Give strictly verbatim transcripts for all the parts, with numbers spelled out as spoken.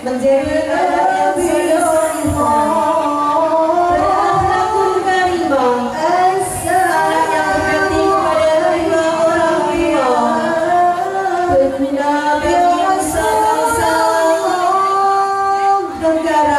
menjadi anak yang soleh-solehah, berakhlakul karimah, anak yang berbakti kepada kedua orang tua, berguna bagi nusa bangsa, negara.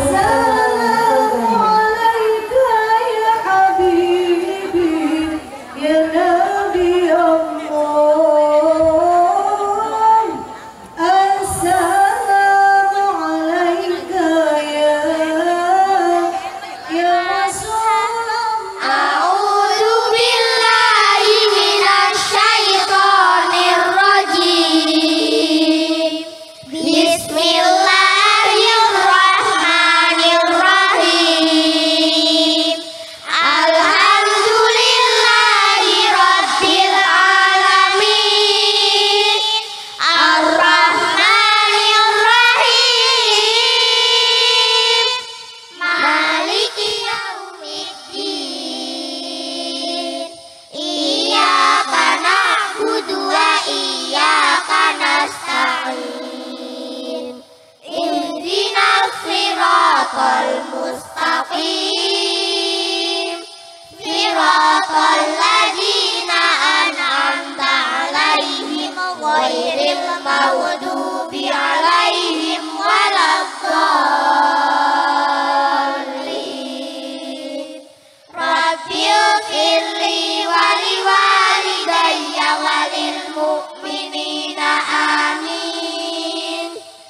Al-Mustaqim Siratal ladzina an'amta 'alaihim ghairil maghdubi 'alaihim waladdallin. Rabbighfirli wa liwalidayya wa lil mu'minina amin.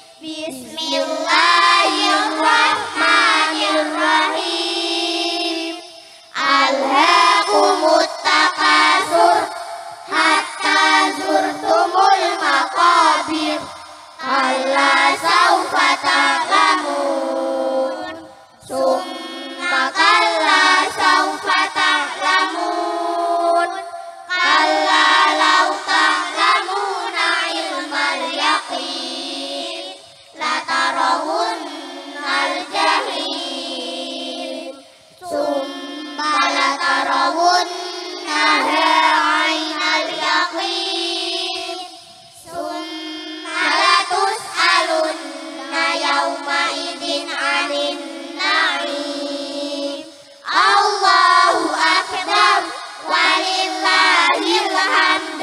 Bismillahirrahmanirrahim. Alhaakumut takasur hatta zurtumul maqabir. Kalla saufa ta'lamun. Summa kalla saufa ta'lamun. Kalla law ta'lamuna ilmal yaqin latarawunnal jahim. Summa latarawunnaha 'ainal yaqin. Summa latus'alunna yawma idzin 'anin na'im. Allahu akbar walillahil hamd.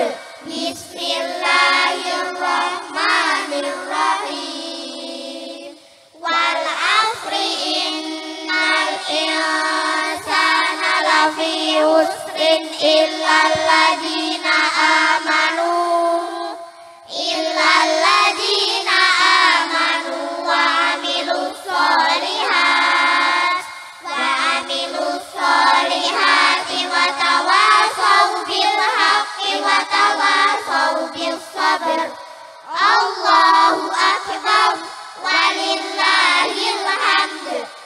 Bismillahirrahmanirrahim. Wal 'asri innal insana lafi khusrin illal ladzina amanu illal ladzina amanu wa 'amilus sholihat wa 'amilus sholihati wa tawasaw bil haqqi wa tawasaw bis sabr. Allahu akbar walillahil hamd.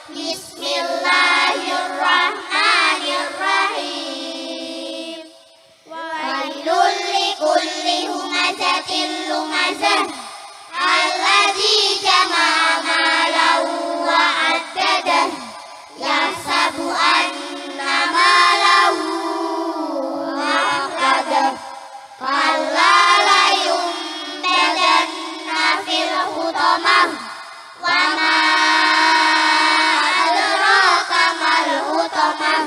Bismillahirrahmanirrahim. Wailul likulli humazatin lumazah alladzi jama'a malan wa 'addadah yahsabu anna malahu akhradah. Kalla la yumbadanna fil hutamah wa ma adraka mal hutamah.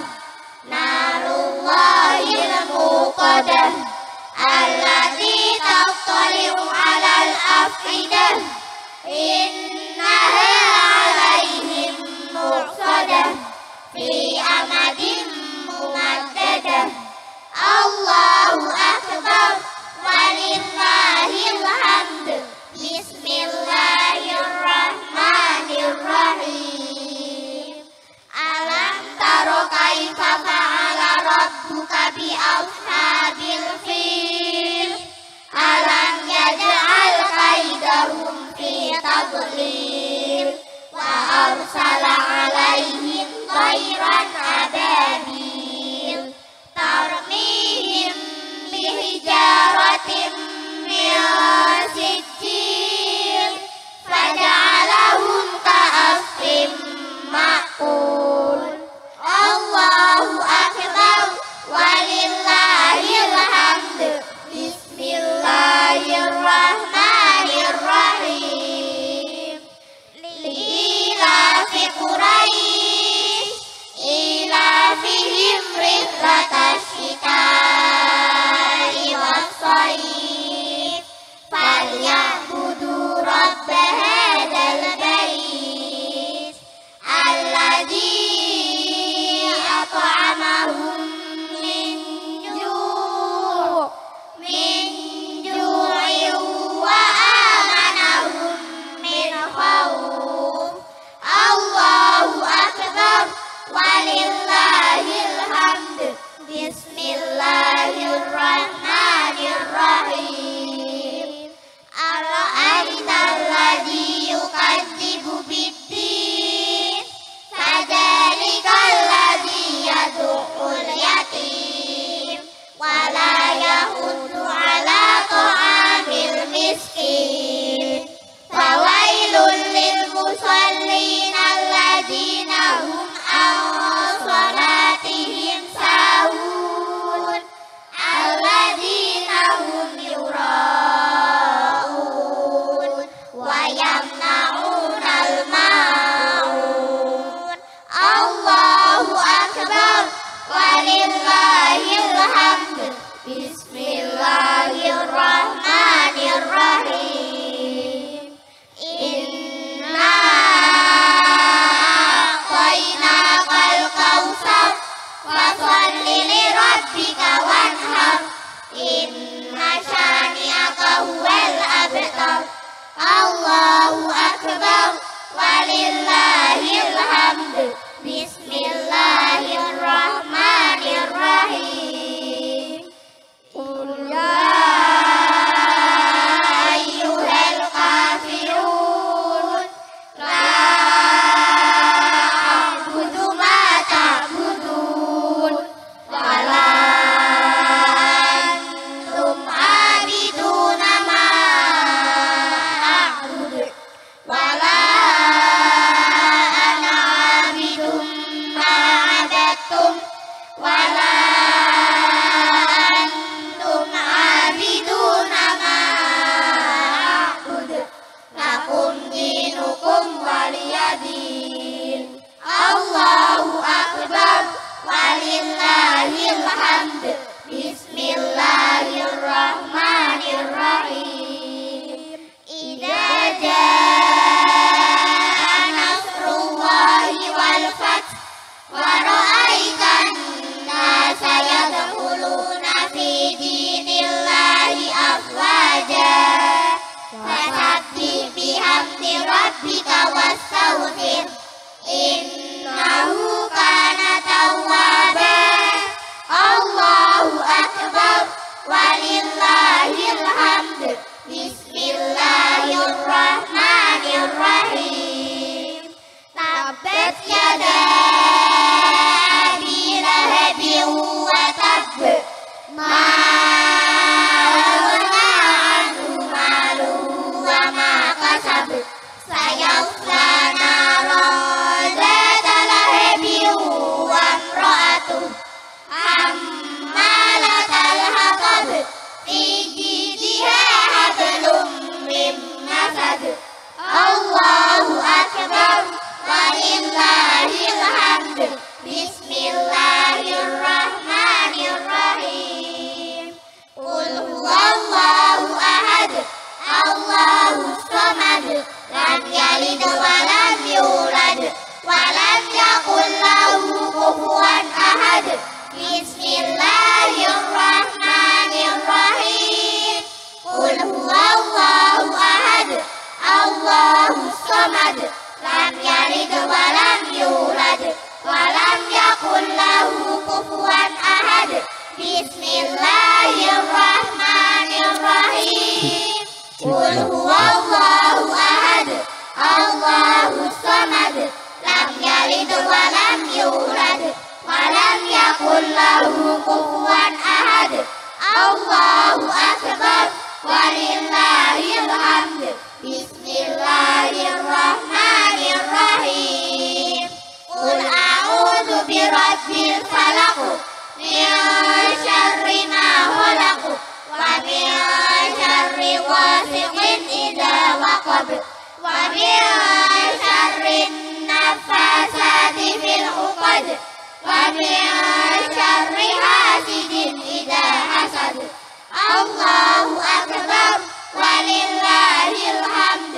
Narullahil muqadah allati tattali'u 'alal afidah. Innaha 'alaihim muqsadah fi amadin mumaddadah. Allahu akbar walillahil hamd. Bismillahirrahmanirrahim. Alam taro kaifa fa'ala rabbuka bi ashabil fil. Alam yaj'al kaidahum fi tadlil wa arsala 'alaihim tayran ababil tarmihim bihijaratin min sijil faja'alahum ka'asfin ma'kul. Allahu akbar walillahil hamd. Bismillahirrahmanirrahim. lahu kufuwan ahad. Allahu akbar walillahil hamd. Bismillahirrahmanirrahim. Qul a'udzu birabbil falaq min syarri ma khalaq wa min syarri ghasiqin idza waqab wa min syarri naffasati fil 'uqad wa min syarri hasidin idza hasad. Allahu akbar walillahil hamd.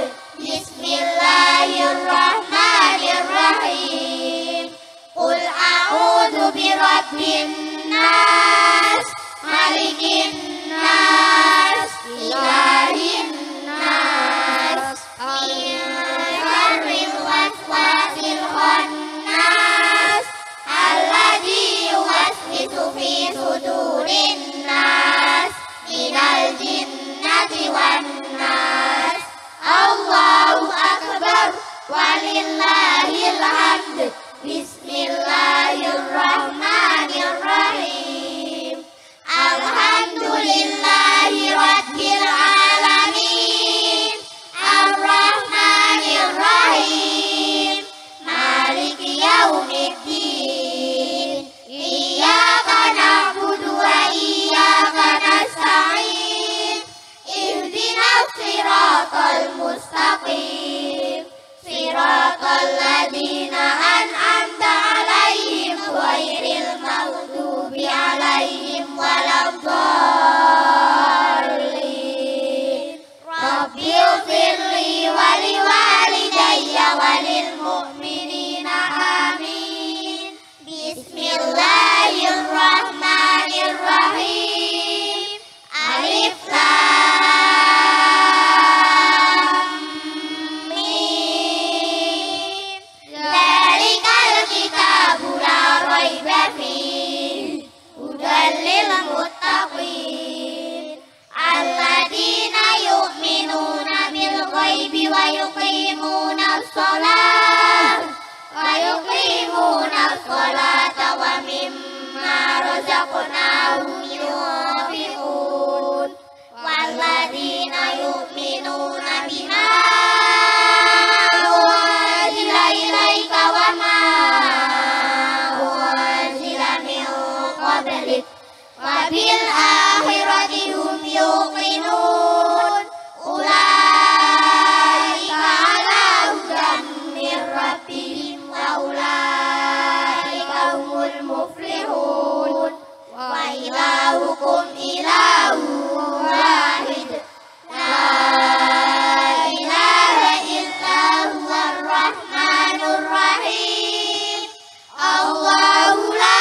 Bismillahirrahmanirrahim. Qul a'udzu birabbin nas malikin nas ilahin nas min syarril waswasil khannas alladzi yuwaswisu fi sudurin nas minal jinnati wan nas. Allahu akbar walillahil hamd. Bismillahirrahmanirrahim. Alhamdulillahi rabbil alamin. Arrahmanirrahim. Maliki yaumiddin. Iyyaka na'budu wa iyyaka nasta'in. Ihdinas siratal mustaqim. Siratal ladzina an'amta 'alaihim ghairil maghdubi 'alaihim waladdallin. Rabbighfirli wa liwalidayya wa lil mu'minina amin. Bismillahirrahmanirrahim. Alif lam lil muttaqin alladzina yu'minuna bil ghaibi wa yuqimuna as-shalah wa yuqimuna as-salata wa mimma razaqnahum yunfiqun walladzina yu'minuna bima unzila ilaika wa ma unzila min qablik wabil akhirati hum yuqinun. Ulaika ala hudan min rabbihim wa ulaika humul muflihun. Wa ilahukum ilahun wahid. La ilaha illa huwar rahmanur rahim. Allahu la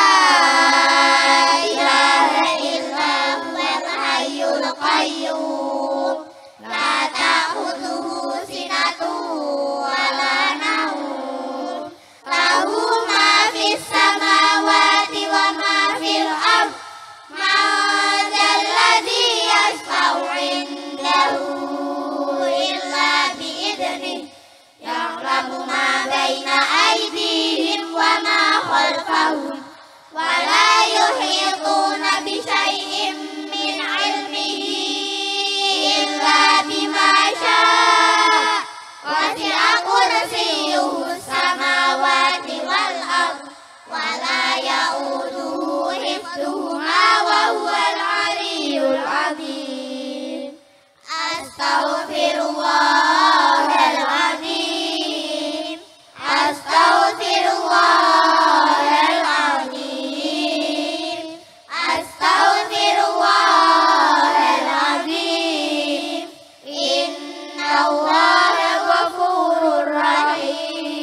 qayyum la ta'khudhuhu sinatun wa la nawm lahu ma fis samawati wa ma fil ardh man dhal ladzi yashfa'u 'indahu illa bi idhnihi ya'lamu ma baina aydihim wa ma khalfahum wa la yuhituna bi syai'in min 'ilmihi illa bima syaa' wasi'a kursiyyuhu samawati wal ardh wa la ya'uduhu hifdhuhuma wa huwal 'aliyyul 'azim. Astaghfirullahal 'azim. Astaghfirullahal 'azim. Astaghfirullahal 'azim. Innallaha ghafurur rahim.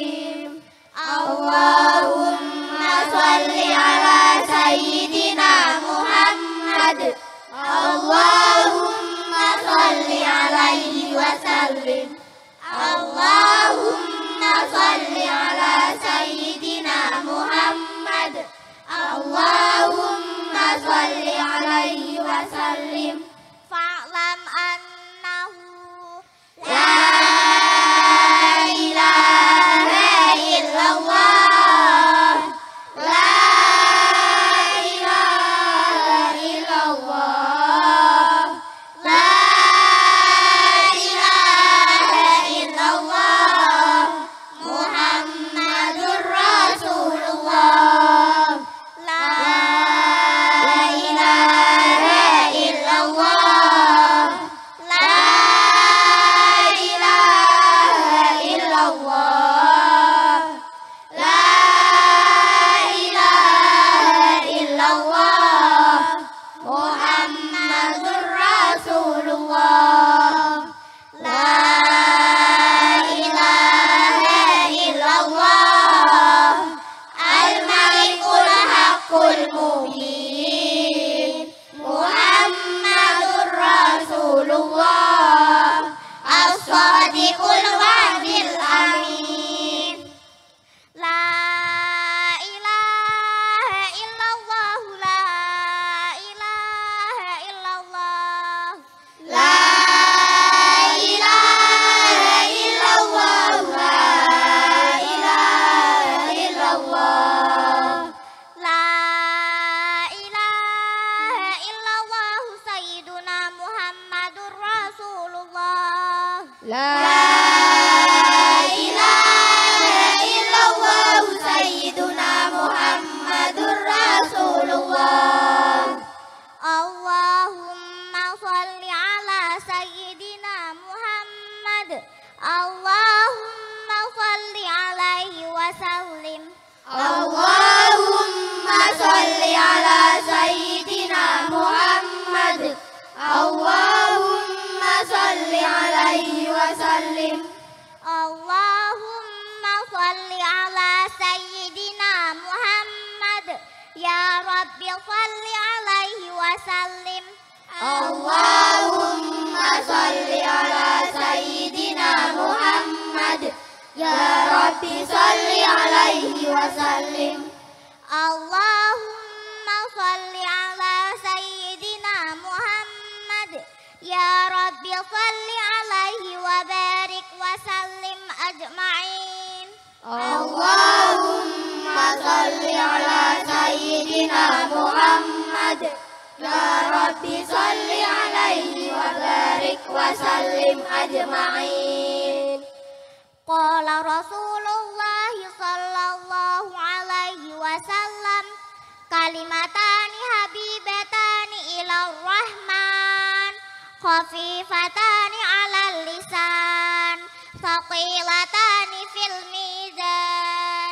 Rabbi salli alaihi wasallim. Allahumma salli ala Sayyidina Muhammad. Ya Rabbi salli alaihi wasallim. Allahumma salli ala Sayyidina Muhammad. Ya Rabbi salli alaihi wa barik wa sallim ajma'in. Allahumma salli ala Sayyidina Muhammad. Ya Rabbi salli alaihi wa barik wa sallim ajma'in. Qala Rasulullah sallallahu alaihi wasallam, kalimatani habibatani ila rahman, khafifatani ala lisan, thaqilatani fil mizan.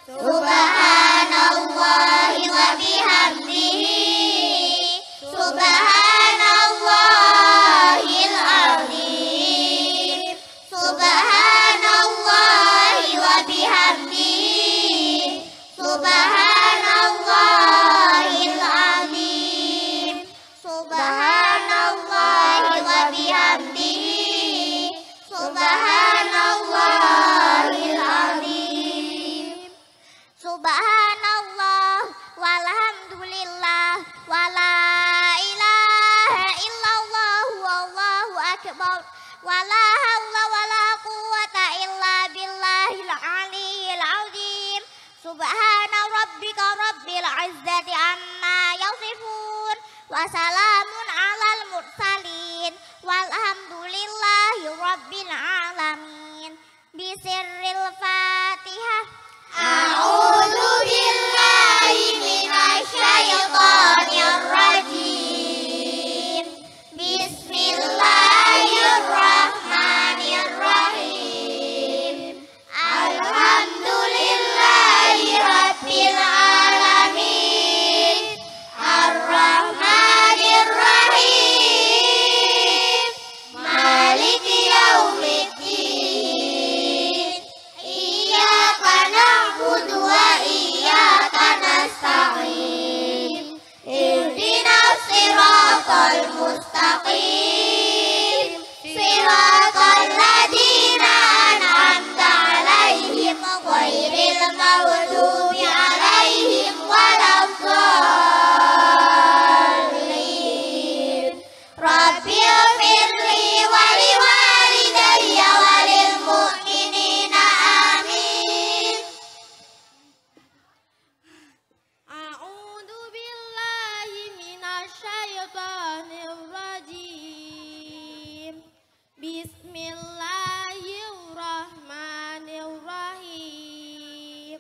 Subhanallahi wa bihamdihi, subhanallahil azim, subhanallahi wa bihamdihi, subhanallahil azim, subhanallahi wa bihamdihi, subhanallahil azim. Subhanallah walhamdulillah wala ilaha illallah wallahu akbar wala hawla wala quwwata illa billahil aliyyil azim. Subhana rabbika rabbil izzati amma yasifun wa salamun alal mursalin walhamdulillahi rabbil alamin. Bisirril Fatihah. A'udzu billahi minasy syaithanir rajim. Bismillahirrahmanirrahim. Alhamdulillahi rabbil alamin. Ar-Rahmanir Rahim. Maliki yaumiddin. Iyyaka na'budu wa iyyaka nasta'in. Ihdinas siratal mustaqim. Siratal ladzina an'amta 'alaihim ghairil maghdubi 'alaihim waladdallin. Rabbil firli wa liwalidayya wa lil mu'minina amin. A'udzu billahi minasy syaithanir rajim. Bismillahirrahmanirrahim.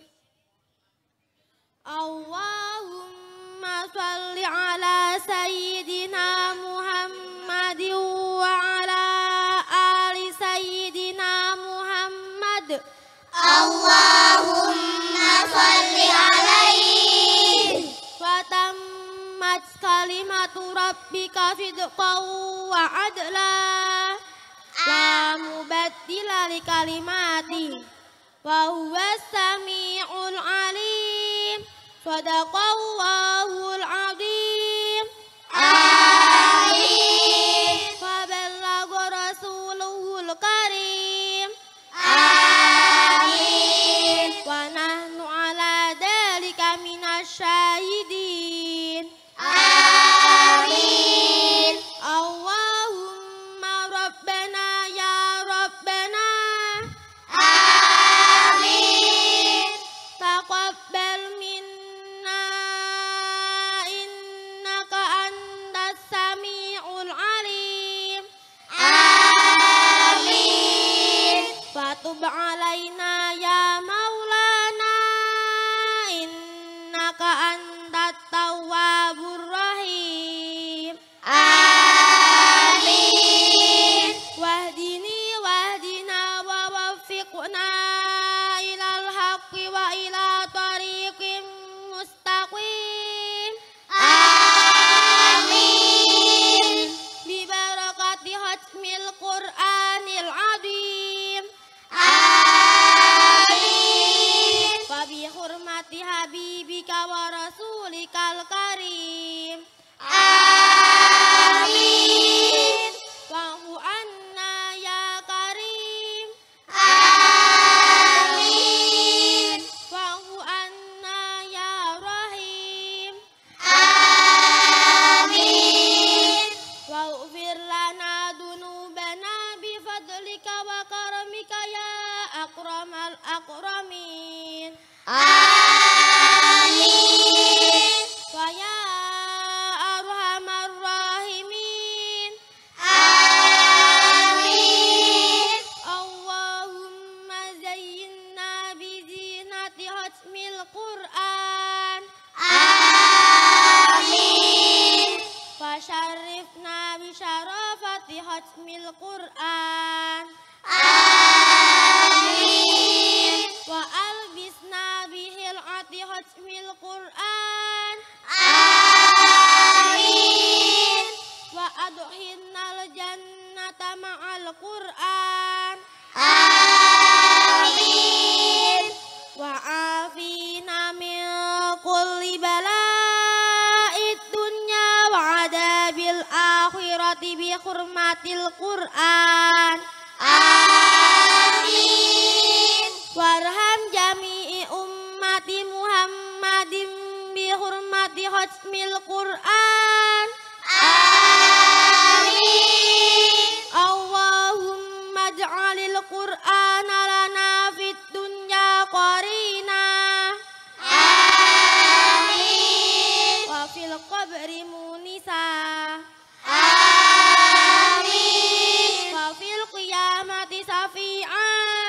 Allahumma shalli ala Sayyidina Muhammadin wa ala ali Sayyidina Muhammad. Allahumma shalli alaihi. Fatammat kalimatu rabbika sidqan wa adla, la mubaddila li kalimati, wa huwas sami'ul alim. Sadaqallahul azim. Amin. Wa ballagha rasuluhul karim. Amin. Wa nahnu ala dzalika minasy syahidin. Amin. Allahumma rabbana ya rabbana, Amin. taqabbal minna innaka antas sami'ul alim. Amin. Fatub alaina ya maulana innaka antat tawwabur rahim. Amin. Wahdini wahdina wa waffiqna ilal haqqi wa ila tariqim mustaqim. Amin. Bi barakati hatmil Qur'anil azim. Amin. Wa bi hurmati habibika wa rasulikal karim. Amin. Wa'fu anna ya karim. Amin. Wa'fu anna ya rahim. Amin. Waghfir lana dunubana bifadlika wa karamika ya akramal akramin. Amin. Wa ya arhamar rahimin. Amin. Allahumma zayyinna bizinati hatmil Qur'an. Amin. Fasyarifna bisyarafati hatmil Qur'an. Amin. Wa albisna bihil ati hatmil Qur'an. Amin. Wa adkhinnal jannata ma'al Qur'an. Amin. Wa afina min kulli bala'id dunya wa adabil akhirati bi hurmatil Qur'an. Amin. Warham jami'i ummati Muhammadin bi hurmati hatmil Qur'an. Amin. Allahumma ij'alil Qur'ana lana fid dunya qarina. Amin. Wa fil qabri munisa. Amin. Wa fil qiyamati safi'an.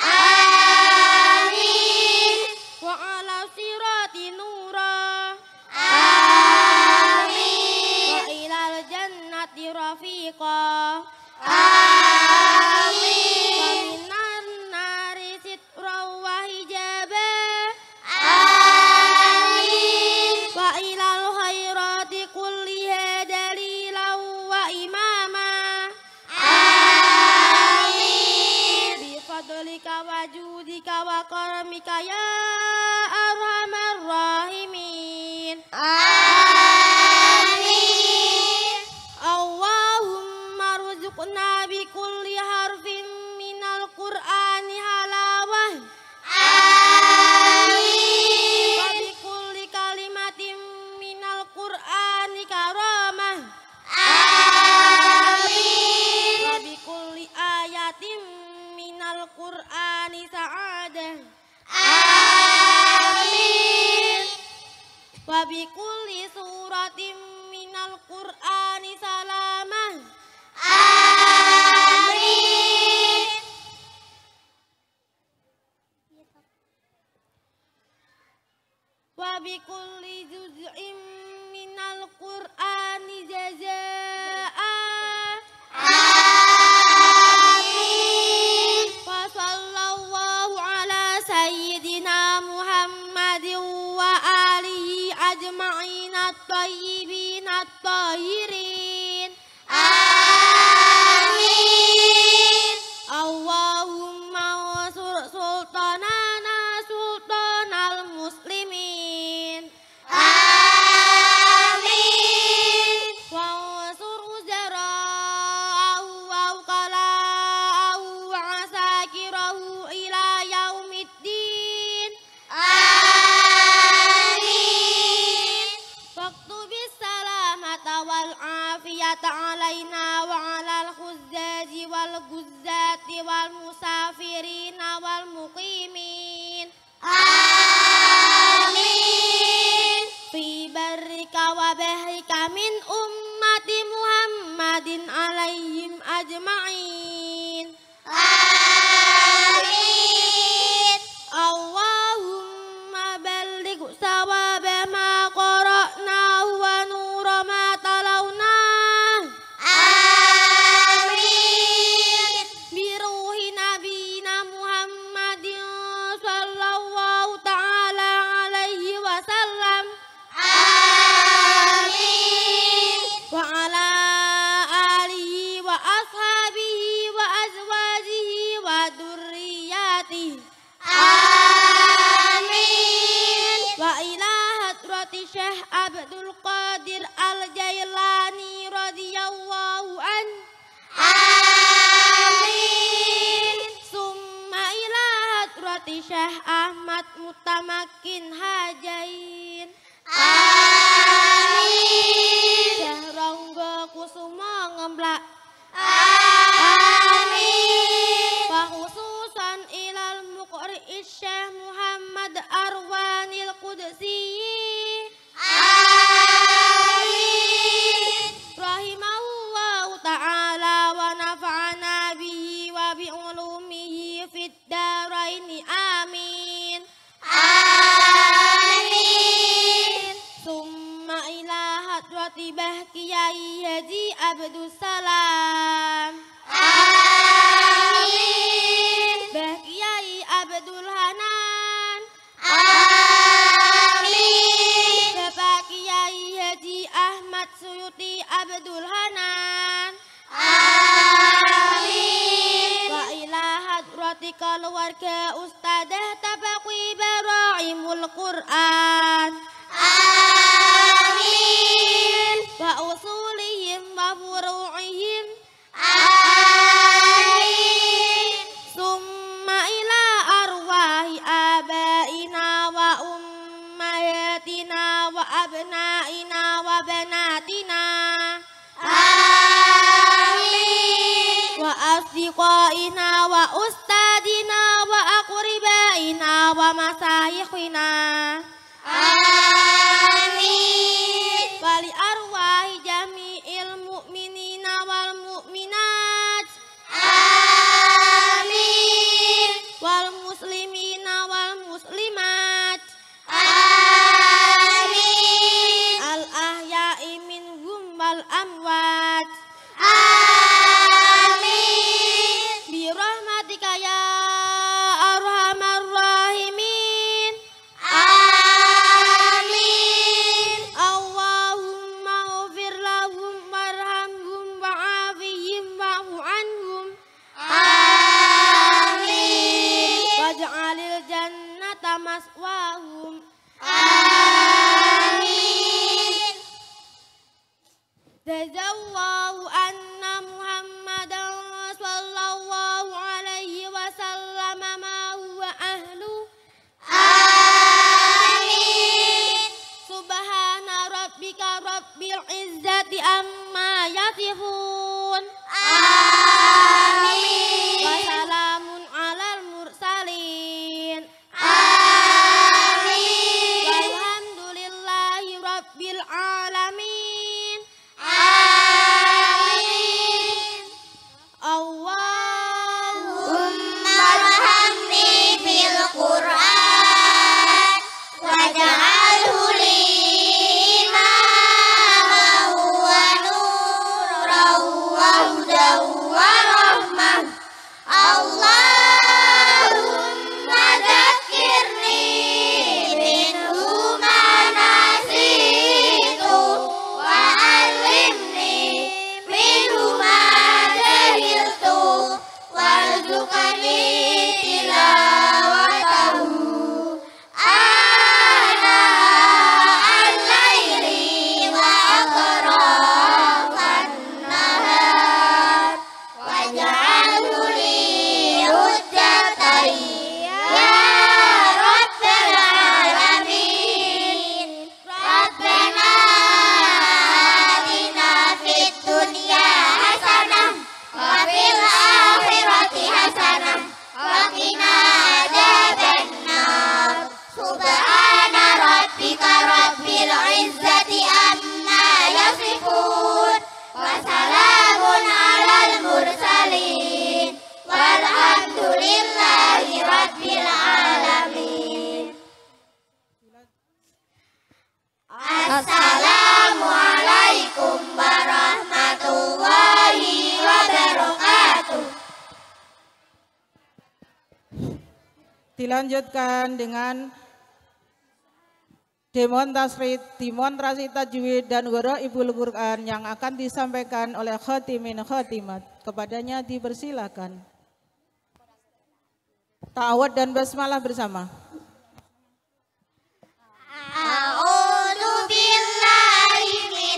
Amin. Wa ala sirati nura. Amin. Wa ilal jannati rafiqa. Amin. Wa minan nari sitra wa hijaba. Amin. Wa ilal khairati kulliha dalilan wa imama. Amin. Bi fadlika wa judika wa karamika ya arhamar rahimin. Amin. Allahumma rzuqna bi kulli harfin minal Qur'ani halawah. Amin. Wa bi kulli kalimatin minal Qur'ani karamah. Amin. Wa bi kulli ayatin minal Qur'ani sa'adah. Amin. Wa bi kulli suratin minal Qur'ani salamah. Amin. Wa bi kulli juz'in minal Qur'ani jazaa'a. Amin. Wa sallallahu ala sayyidina Muhammadin wa alihi ajma'in at-tayyibin at-tahirin. Amin. Allahumma wasur sultanana sultanal muslimin. Amin. Wa wasur uzara'ahu wa ukala'ahu wa asakirahu ila yaumiddin. Amin. Waktubis salamata wal afiyata alaina wa alal khuzzaji wal guzzati wal musafirina wal muqimin. Amin. Fi barrika wa bahrika min ummati Muhammadin alaihim ajma'in. Amin. Allahumma balligh sawaba ma qara'nahu wa nura ma talawnah. Amin. Bi ruhi nabiyina Muhammadin sallallahu ta'ala alaihi wasallam. Amin. Wa ala alihi wa ashabihi wa azwajihi wa durriyatihi. Amin. Wa ila hadrati Syekh Abdul Qadir Al-Jailani radhiyallahu an. Amin. Summa ila hadrati Syekh Ahmad Mutamakin Hajain. Amin. Syekh Ronggo Kusuma Ngemplak. Amin. Wa khususan ilal muqri Syekh Muhammad Arwanil Qudsi. Amin. Rahimahullahu ta'ala wa nafa'ana bihi wa bi'ulumihi fid daraini amin. Amin. Summa ila hadrati Bahkiyai Haji Abdus Salam. Amin. Bahkiyai Abdul Hanan. Amin. Bapak Kiai Haji Ahmad Suyuti Abdul Hanan. Amin. Wa ila hadrati keluarga Ustadzah Tabaqi Baraimul Quran. Amin. Wa usulihim wa furu'ihim. Amin. Summa ila arwahi abaina wa ummayatina wa abnaina wa banatina. Amin. Wa asdiqaina wa ustadina wa aqribaina wa masayikhina. Amin. Wali arwahi jami'il mu'minina wal mu'minat. Amin. Wal muslimina wal muslimat. Amin. Al ahya'i minhum wal amwat. Amin. Bi rahmatika ya arhamar rahimin. Amin. Allahumma ghfir lahum warhamhum wa'afihim wa'fu anhum. Amin. Waj'alil jannata maswahum. Amin. Jazallahu anna Muhammadan sallallahu alaihi wasallam ma huwa ahlu. Amin. Subhana rabbika rabbil izzati amma yasifun. Amin. Wa salamun alal mursalin. Amin. Walhamdulillahi rabbil alamin. Amin. Allahumma Warhamni bil Qur'an waj'alhu li imaman wa nuran wa hudan wa rahmah. Allahumma dzakkirni minhu ma nasitu wa 'allimni minhu ma jahiltu warzuqni tilawatahu ana al-laili wa atrafan nahar waj'alhu li hujjatan ya rabbal alamin. Rabbana atina fid dunya hasanah wa fil akhirati hasanah wa qina adzabannar. Subhana rabbika rabbil izzati amma yasifun wa salamun alal mursalin walhamdulillahi rabbil alamin. Assalamualaikum warahmatullahi wabarakatuh. Dilanjutkan dengan demonstrasi demonstrasi tajwid dan gharaibul Quran yang akan disampaikan oleh khatimin khatimat. Kepadanya dipersilakan. Ta'awud dan basmalah bersama. A'udzu billahi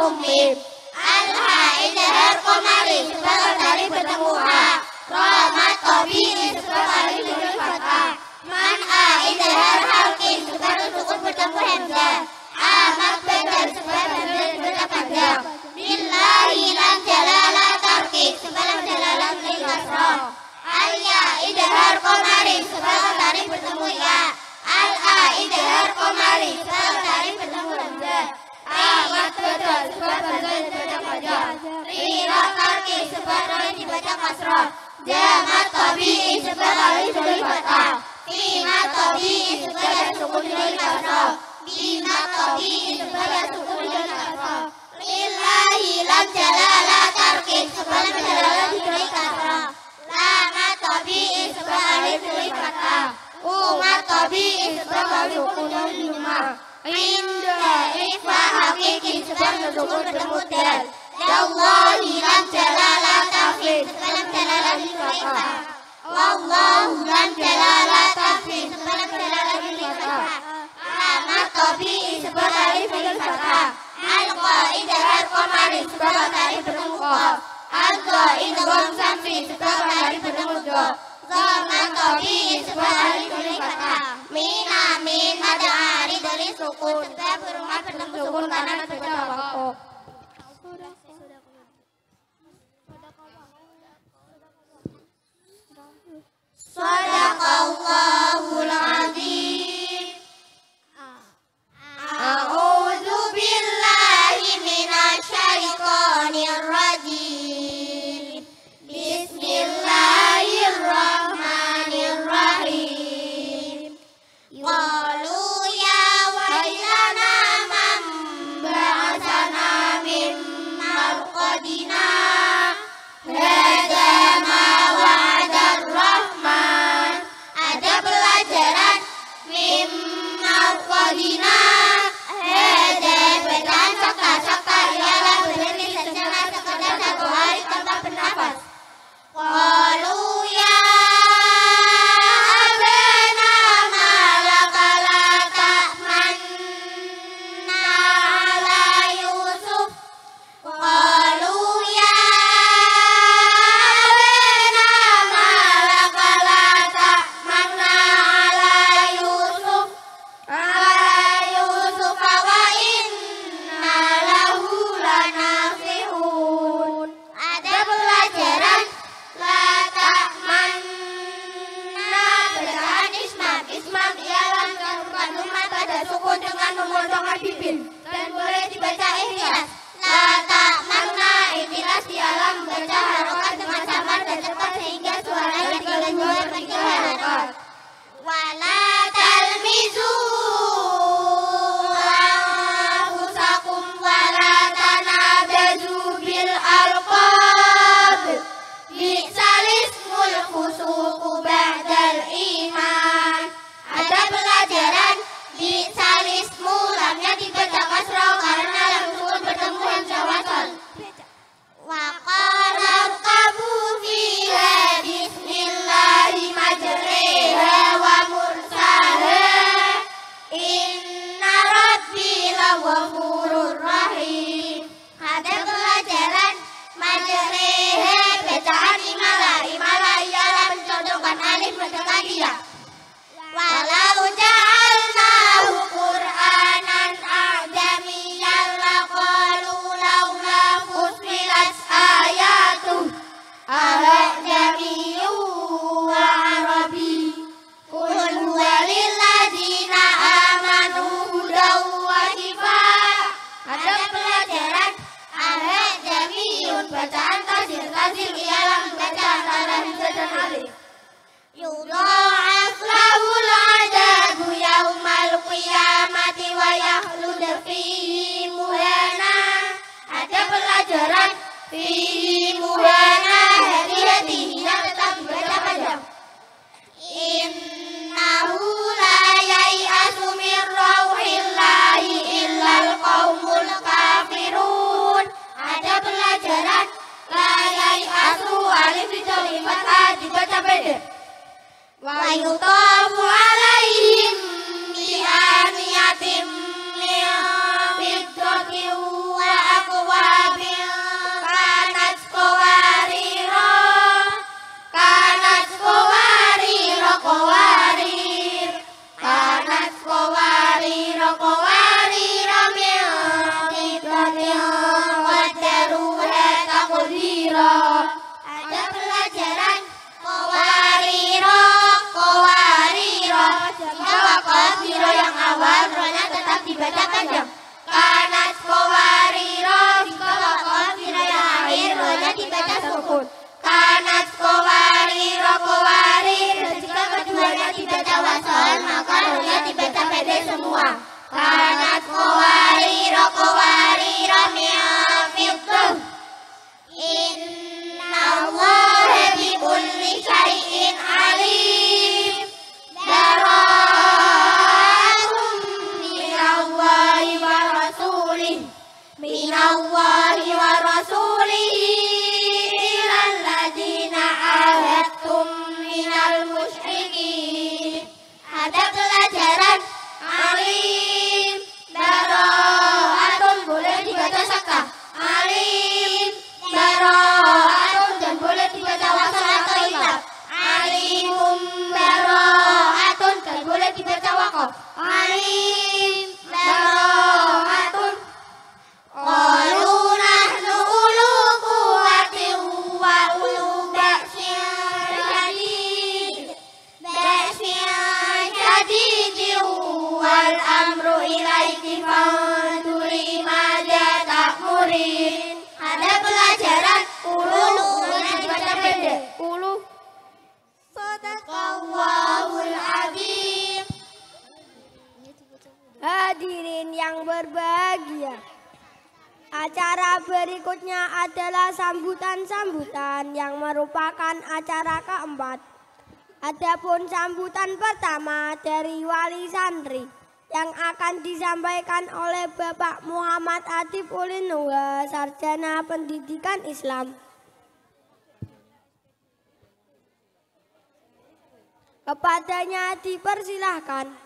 mim. Al-ha idhar qamari sebab matahari bertemu ha. Romat tabi'i sebab matahari bertemu fathah. Man-a idhar halqin sebab sukun bertemu hamzah. Amat badal sebab hamzah bertemu hamzah. Lillahi lam jalalah tarkik sebab lam jalalah beri kasrah. Al-ya idhar qamari sebab matahari bertemu ya. Al-a idhar qamari sebab matahari bertemu hamzah. Amat badal sebab hamzah dibaca fathah. Rira tarkik sebab ram dibaca kasrah. Jamat tabi'i sebab alif beri fathah. Bima tabi'i sebab ya sukun beri kasrah. Bima tabi'i sebab ya sukun beri kasrah. Lillahi lam jalalah tarkik sebab lam jalalah diberi kasrah. Lama tabi'i sebab alif beri fathah. Umat tabi'i sebab alif sukun beri lima. Inda ikhfa hakiki sebab sukun bertemu dal. Yallahi lam jalalah tarkik sebab lam jalalah diberi fathah. Wallahu lam jalalah tarkik sebab lam jalalah diberi fathah. Lama tabi'i sebab alif beri fathah. Al-qa'idhar qamari sebab matahari bertemu qaf. Al-qa'idhar samfi sebab matahari bertemu dha. Zaman tabi'i sebab alif beri fathah. Mina min matahari dari sukun sebab berumah bertemu sukun karena baca waqaf. Sadaqallahul azim. A'udzu billahi minasy syaithanir rajim. Bismillahirrahmanirrahim. Qalu ya wailana man ba'atsana min marqadina. Hadza ma wa'adar rahman. Ada pelajaran min marqadina. Hadza bacaan sakta-sakta ialah berhenti sejenak sekedar satu hari tanpa bernafas. Qalu ya abana malaka la ta'manna ala Yusuf. Qalu ya abana malaka la ta'manna ala Yusuf. Ala Yusuf wa inna lahu lanasihun. Ada pelajaran la ta'manna bacaan ismam. Ismam ialah mencampurkan lumat pada sukun dengan memotongkan bibir dan boleh dibaca ikhlas. La ta'manna ikhlas ialah membaca harokat dengan samar dan cepat sehingga suaranya keluar tiga harokat. Wala talmizu anfusakum wala tanabazu bil alqab. Bi'sal ismul fusuqu ba'dal iman. Ada pelajaran bi'sal ismu lamnya dibaca kasrah karena lam sukun bertemu hamzah wasal. Wa qala irkabu fiha bismillahi majriha wa mursaha. Inna rabbi laghafurur rahim. Ada pelajaran majriha bacaan imala. Imala ialah mencontohkan alif mendekati ya. Walau ja'alnahu Qur'anan a'jamiyyan laqalu laula fussilat ayatuh a'jamiyyun wa arabi. Qul huwa lilladzina amanu hudaw wa shifaa. Ada pelajaran a'jamiyyun bacaan tasdil. Tasdil ialah membaca antara hamzah dan alif. Yudha'af lahul adabu yaumal qiyamati wa yakhlud fihi muhana. Ada pelajaran fihi muhana. Hati-hati yang tetap dibaca panjang. Innahu la yai'asu min rauhillahi illal qaumul kafirun. Ada pelajaran la yai'asu alif dicolimat a dibaca pendek. Wa yutafu alaihim bi'aniyatim min fiddatin wa minallahi wa rasulihi ilal ladzina ahadtum minal musyrikin. Ada pelajaran alim, baro'atun boleh dibaca sakah. Alim, baro'atun dan boleh dibaca wasal atau itab. Alimum baro'atun dan boleh dibaca waqaf. Alim, baro'atun. Qalu nahnu ulu quwwatin wa ulu ba'sin syadid. Ba'sin syadidin wal amru ilaiki fanduri madza ta'murin. Ada pelajaran ulu boleh dibaca pendek. Ulu. Sadaqallahul azim. Hadirin yang berbahagia, acara berikutnya adalah sambutan-sambutan yang merupakan acara keempat. Adapun sambutan pertama dari wali santri yang akan disampaikan oleh Bapak Muhammad Atif Ulinuha, Sarjana Pendidikan Islam. Kepadanya dipersilahkan.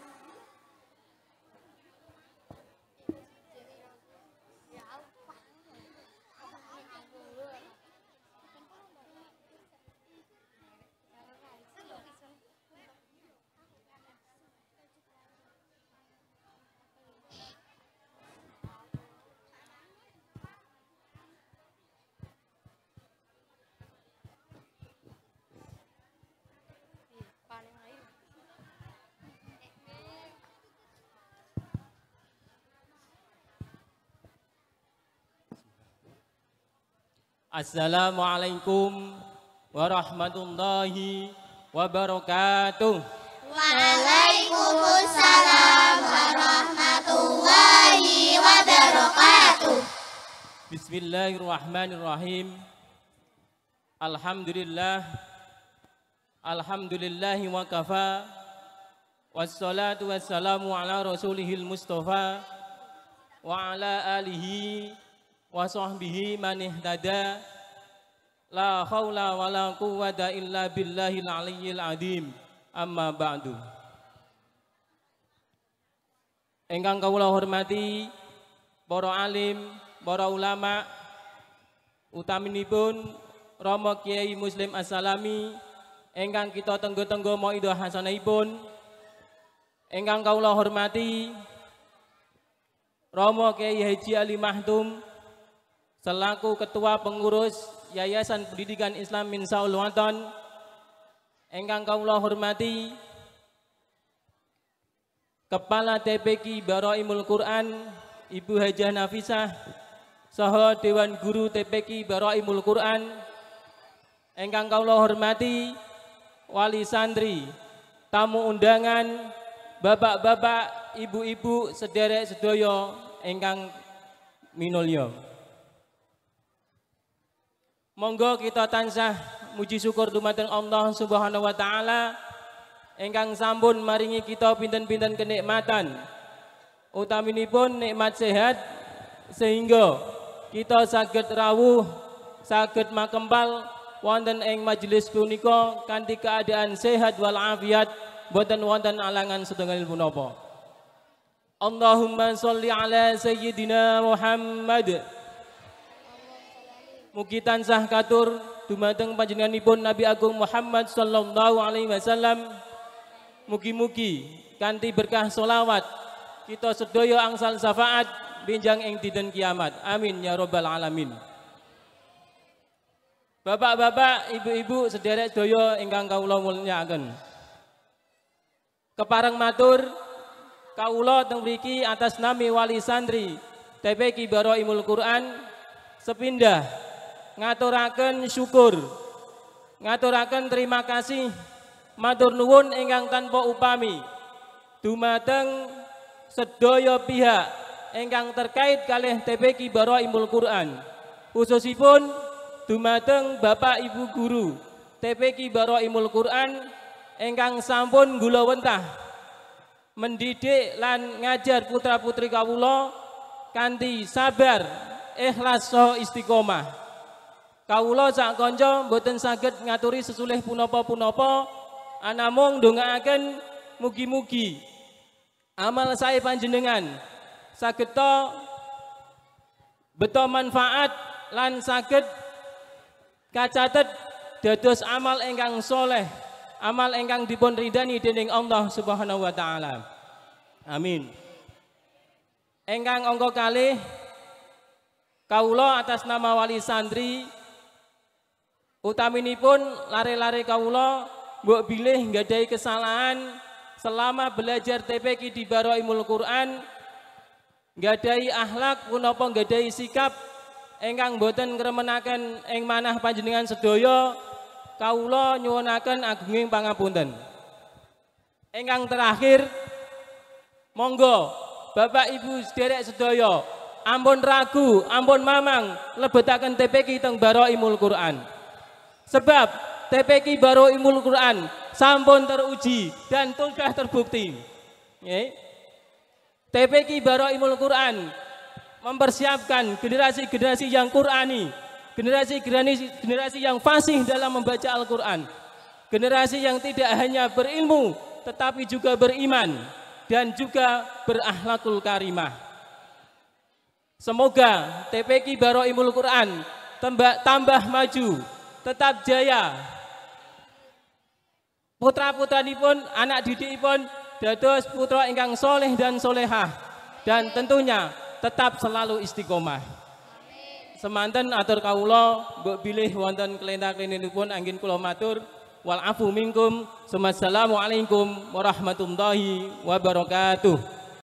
Assalamualaikum warahmatullahi wabarakatuh. Waalaikumsalam warahmatullahi wabarakatuh. Bismillahirrahmanirrahim. Alhamdulillah. Alhamdulillahi wa kafa. Wassalatu wassalamu ala rasulihil mustafa wa ala alihi wa sahbihi man ihtada. La haula wa la quwwata illa billahil aliyyil azim. Amma ba'du. Ingkang kawula hormati para alim, para ulama, utaminipun Rama Kiai Muslim As-Salami ingkang kita tenggo-tenggo mauidhah hasanahipun. Ingkang kawula hormati Rama Kiai Haji Ali Mahtum selaku Ketua Pengurus Yayasan Pendidikan Islam Minsaul Watan. Ingkang kawula hormati Kepala T P Q Baro'imul Quran Ibu Hajah Nafisah saha Dewan Guru T P Q Baro'imul Quran. Ingkang kawula hormati wali santri, tamu undangan, bapak-bapak, ibu-ibu, sederek sedaya ingkang minulya. Monggo kita tansah muji syukur dumateng Allah Subhanahu wa taala ingkang sampun maringi kita pinten-pinten kenikmatan. Utaminipun nikmat sehat sehingga kita saged rawuh, saged makempal wonten ing majelis punika kanthi keadaan sehat wal afiat, boten wonten alangan setunggal punapa. Allahumma sholli ala sayyidina Muhammad. Mugi tansah katur dumateng panjenenganipun Nabi Agung Muhammad sallallahu alaihi wasallam. Mugi-mugi kanthi berkah solawat kita sedaya angsal syafaat benjang ing dinten kiamat. Amin ya rabbal alamin. Bapak-bapak, ibu-ibu, sederek sedaya ingkang kawula mulyakaken. Kepareng matur kawula teng mriki atas nami wali santri T P Q Baro'imul Quran sepindah ngaturaken syukur, ngaturaken terima kasih, matur nuwun ingkang tanpa upami dumateng sedaya pihak ingkang terkait kalih T P Q Baro'imul Quran, khususipun dumateng Bapak Ibu Guru T P Q Baro'imul Quran ingkang sampun gula wentah mendidik lan ngajar putra-putri kawula kanthi sabar, ikhlas saha istiqomah. Kawula sak kanca mboten saged ngaturi sesulih punapa-punapa, anamung ndongaaken mugi-mugi amal sae panjenengan sageta beto manfaat lan saged kacatet dados amal ingkang soleh, amal ingkang dipun ridani dening Allah Subhanahu wa taala. Amin. Ingkang angka kalih kawula atas nama wali santri utaminipun lare-lare kawula mbok bilih nggadahi kesalahan selama belajar T P Q di Baroimul Quran, nggadahi akhlak punapa nggadahi sikap ingkang boten ngremenaken ing manah panjenengan sedaya, kawula nyuwunaken agunging pangapunten. Ingkang terakhir, monggo Bapak Ibu sederek sedaya ampun ragu, ampun mamang lebetaken T P Q teng Baroimul Quran. Sebab T P Q Baroimul Quran sampun teruji dan sudah terbukti. Nggih. T P Q Baroimul Quran mempersiapkan generasi-generasi yang Qurani, generasi-generasi yang fasih dalam membaca Al-Quran, generasi yang tidak hanya berilmu tetapi juga beriman dan juga berakhlakul karimah. Semoga T P Q Baroimul Quran tambah, tambah maju, tetap jaya. Putra-putranipun, anak didikipun dados putra ingkang soleh dan solehah, dan tentunya tetap selalu istiqomah. Semanten atur kawula mbok bilih wonten kelentah-kelentinipun anggen kula matur wal afu minkum. Wassalamualaikum warahmatullahi wabarakatuh.